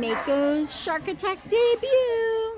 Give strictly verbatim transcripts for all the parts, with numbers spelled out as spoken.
Mako's Shark Attack debut.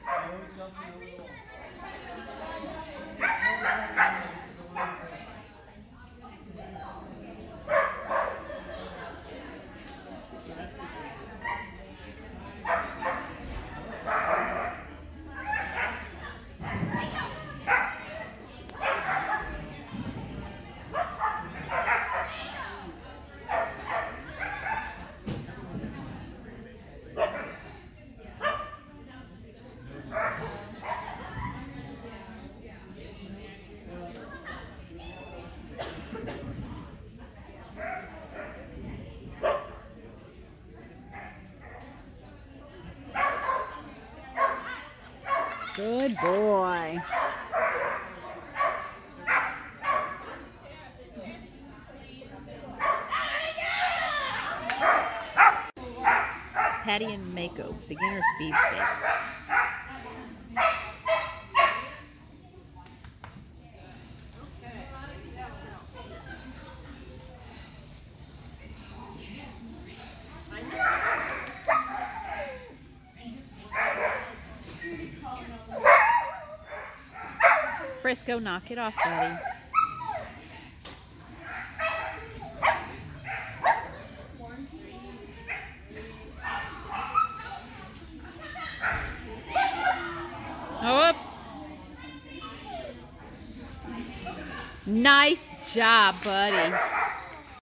Good boy. Patty and Mako, beginner speed stakes. Frisco, knock it off, buddy. Whoops. Nice job, buddy.